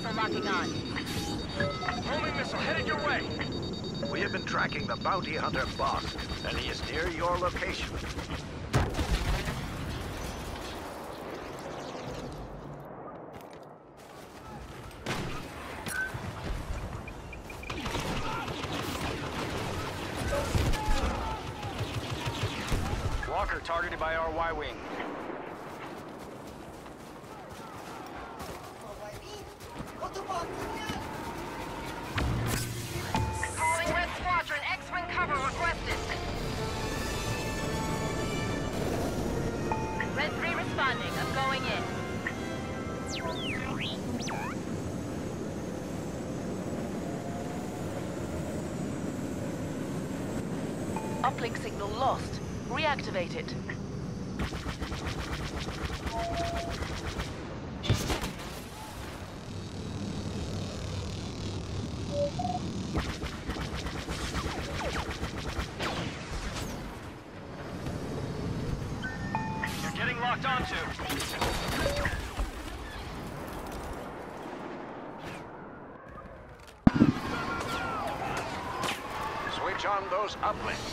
missile locking on. Homing missile headed your way. We have been tracking the bounty hunter boss, and he is near your location. Walker targeted by our Y-wing. Calling Red Squadron, X-Wing cover requested. Red 3 responding, I'm going in. Uplink signal lost. Reactivate it. You're getting locked onto. Switch on those uplinks.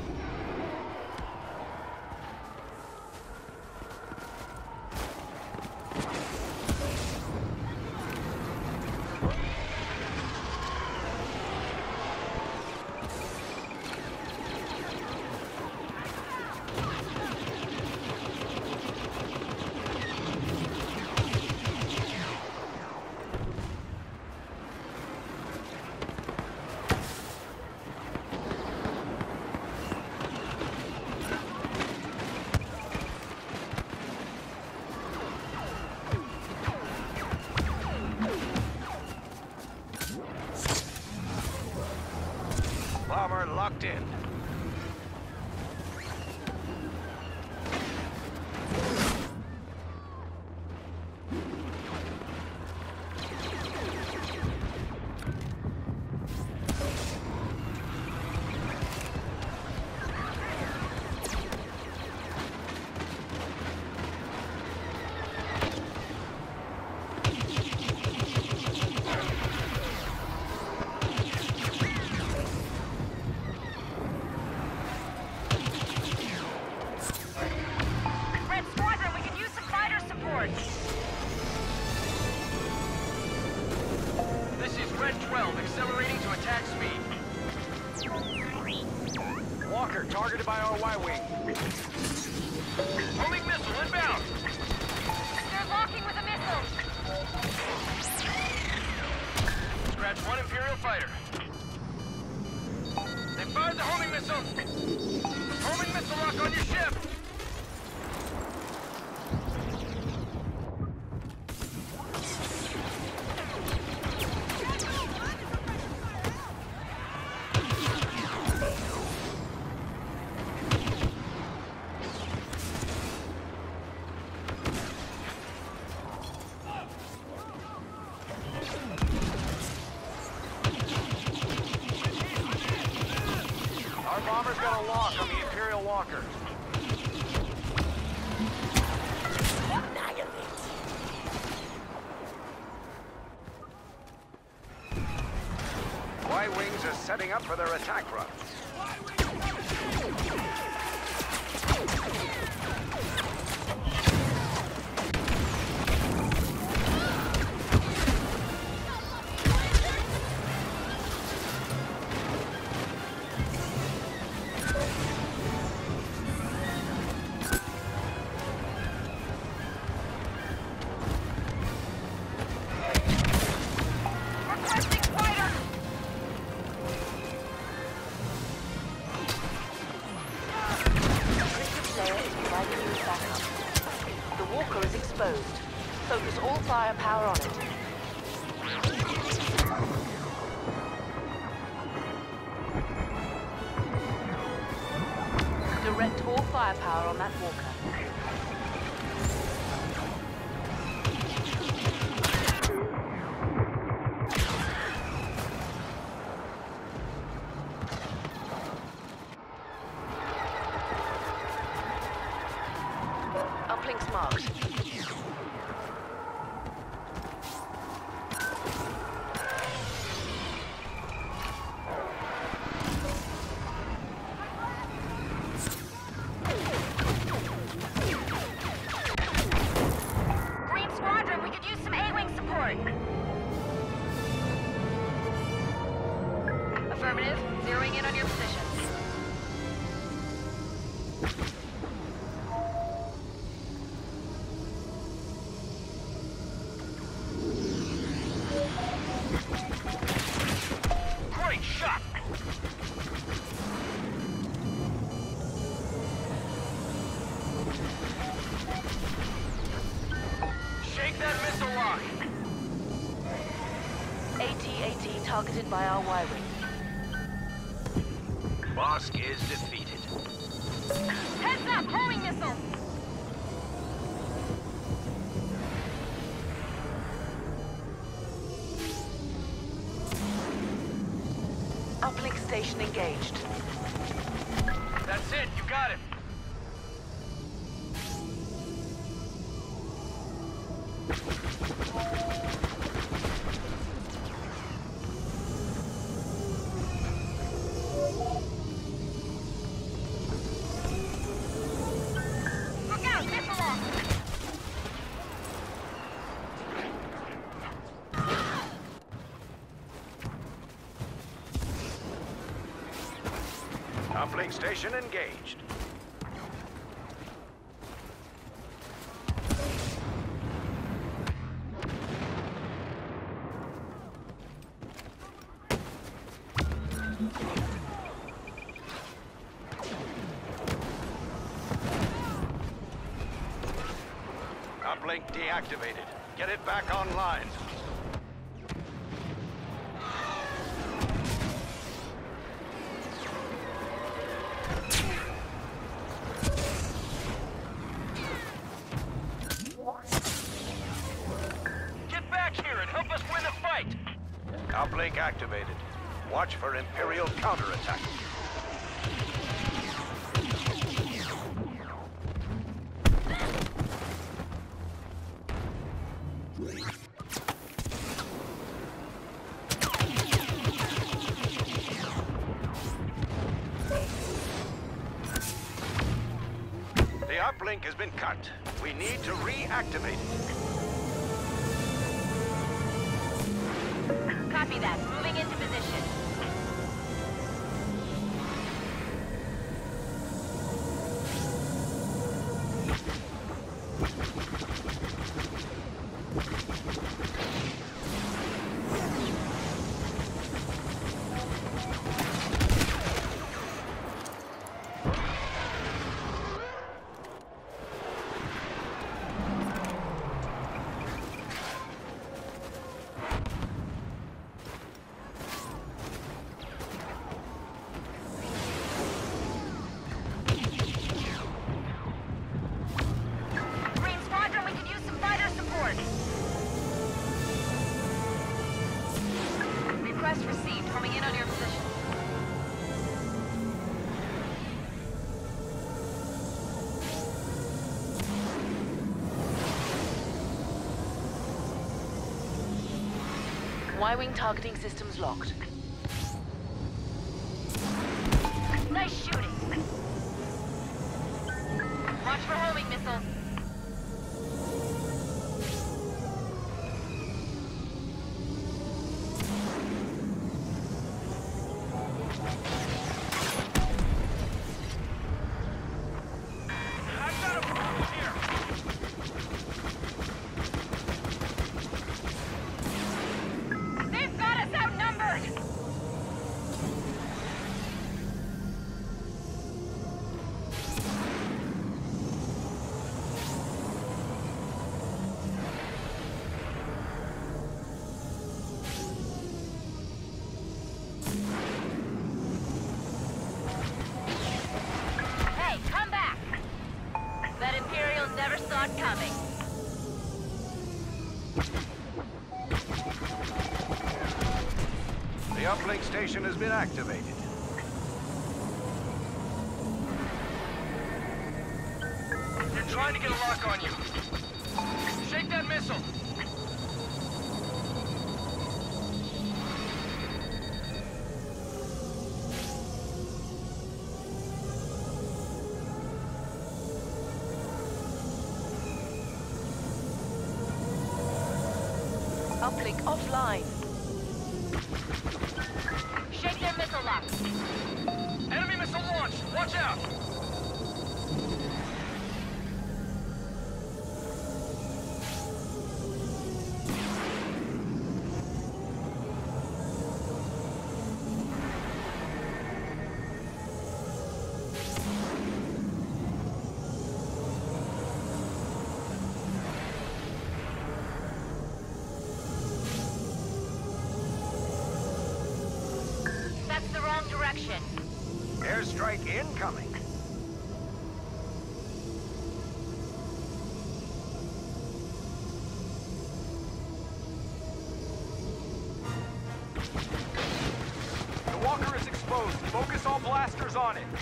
Bomber locked in. Red Squadron, we can use some fighter support. This is Red 12, accelerating to attack speed. Walker targeted by our Y-wing. Homing missile inbound. They're locking with a missile. Scratch one Imperial fighter. They fired the homing missile. Homing missile lock on your ship. Our bomber's got a lock on the Imperial Walker. Y-wings are setting up for their attack run. Requesting fighter. The Walker is exposed. Focus all firepower on it. Direct all firepower on that Walker. Uplinks marked. strike. Affirmative. Zeroing in on your position. Great shot! Shake that missile lock! AT-AT targeted by our Y-wing. Bosk is defeated. Heads up! Homing missile! Uplink station engaged. That's it, you got it. Look out! Missile lock! Uplink station engaged. Uplink deactivated. Get it back online. Get back here and help us win the fight! Uplink activated. Watch for Imperial counterattack. The uplink has been cut. We need to reactivate it. Copy that. Moving into position. Green Squadron, we could use some fighter support. Request received. Coming in on your position. Y-wing targeting systems locked. Nice shooting. Watch for homing missiles. I've got a problem here! They've got us outnumbered! Hey, come back! That Imperials never saw it coming. The uplink station has been activated. They're trying to get a lock on you. Shake that missile! Uplink offline. Shake their missile lock. Enemy missile launch! Watch out! That's the wrong direction. Airstrike incoming. The walker is exposed. Focus all blasters on it.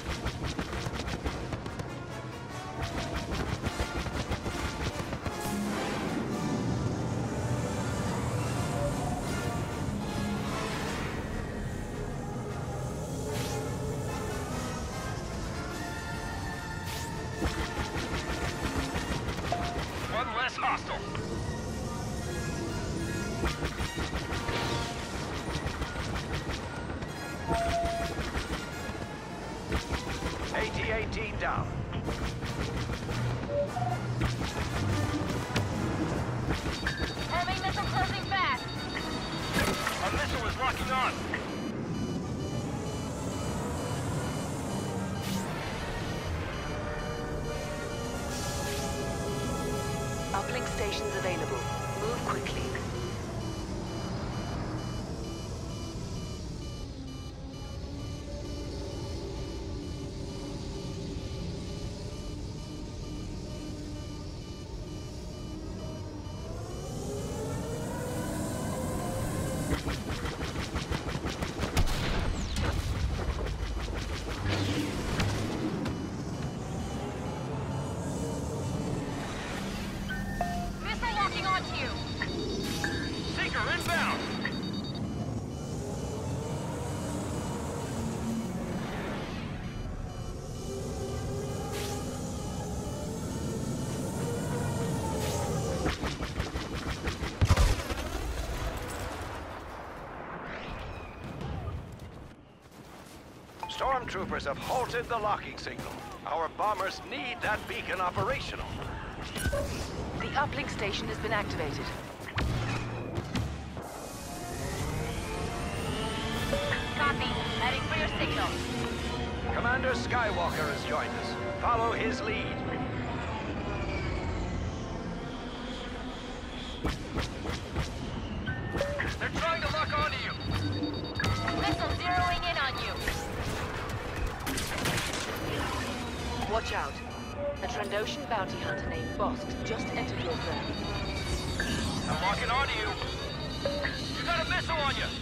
One less hostile. AT-18 down. Homing missile closing fast. Our missile is locking on. Uplink stations available. Move quickly. Missile locking onto you. Seeker inbound. Stormtroopers have halted the locking signal. Our bombers need that beacon operational. The uplink station has been activated. Copy. Heading for your signal. Commander Skywalker has joined us. Follow his lead. They're trying to lock onto you. Missile zeroing in on you. Watch out. A Trandoshan bounty hunter named Bosk just entered your zone. I'm locking onto you. You got a missile on you.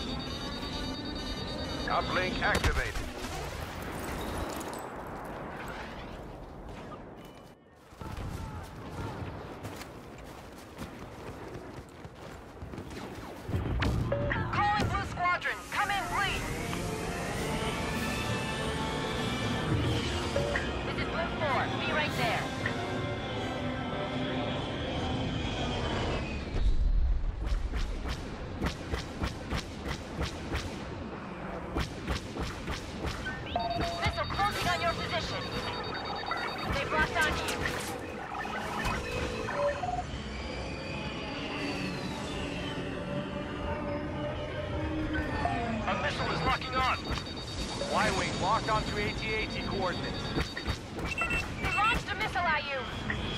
Uplink activated. Calling Blue Squadron. Come in, please. This is Blue 4. Be right there. Missile closing on your position. They've locked onto you. A missile is locking on. Y-wing locked onto AT-AT coordinates. They launched a missile at you.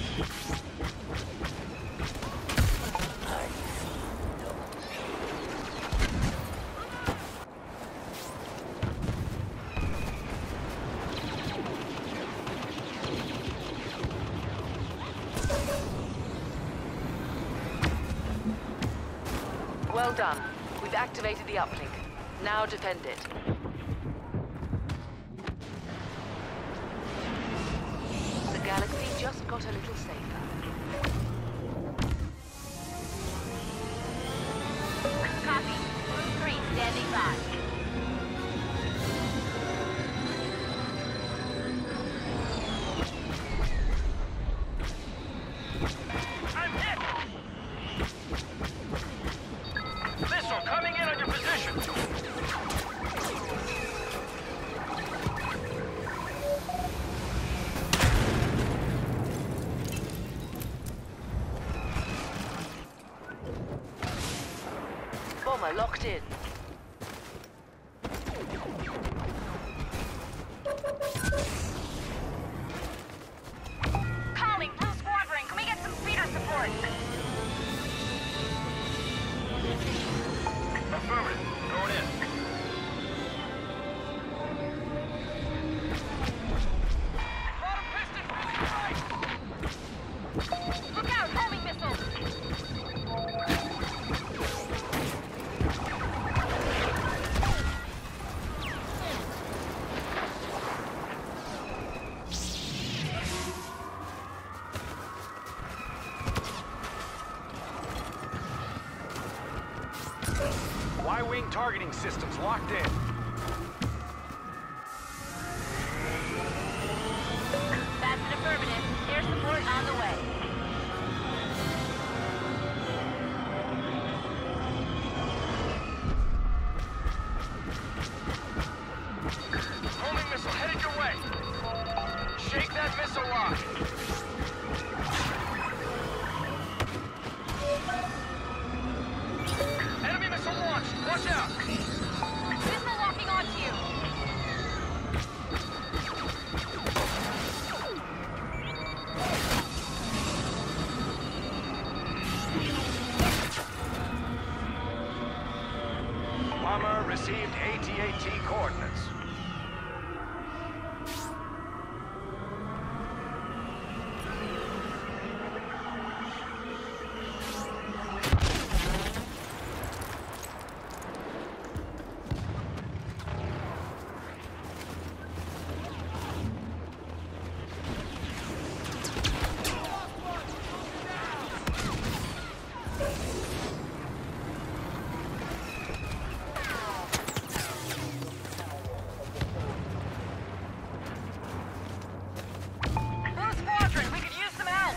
Well done. We've activated the uplink. Now defend it. The galaxy just got a little safer. Copy. Blue 3 standing by. I'm hit! bomber locked in. Calling, Blue Squadron. Can we get some speeder support? Affirmative. Going in. Bottom piston feeling tight. Look out, homing missiles. Y-wing targeting systems locked in. That's an affirmative. Air support on the way. Homing missile headed your way. Shake that missile lock. Enemy missile launched. Watch out. Missile locking onto you. Bomber received AT-AT coordinates. Blue Squadron, we could use some help.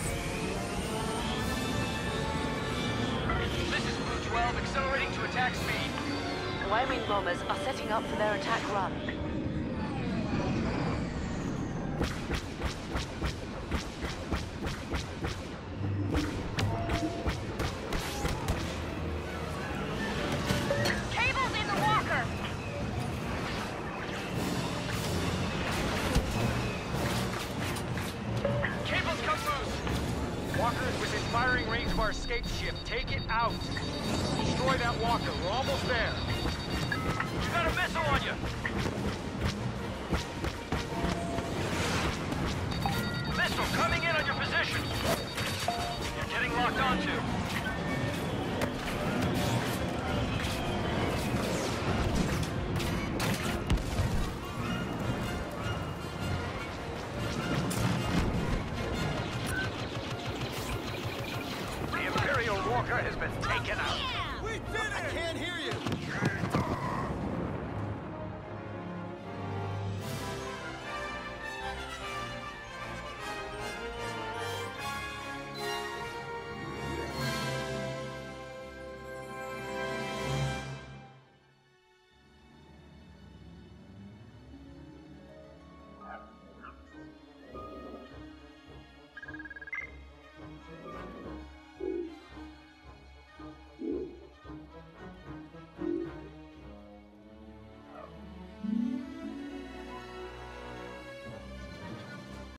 This is Blue 12, accelerating to attack speed. Y-wing bombers are setting up for their attack run. Cables in the walker. Cables come loose. Walker is within firing range of our escape ship. Take it out. Destroy that walker. We're almost there. You got a missile on you. Missile coming in on your position. You're getting locked onto. The Imperial Walker has been taken out. We did it! I can't hear you!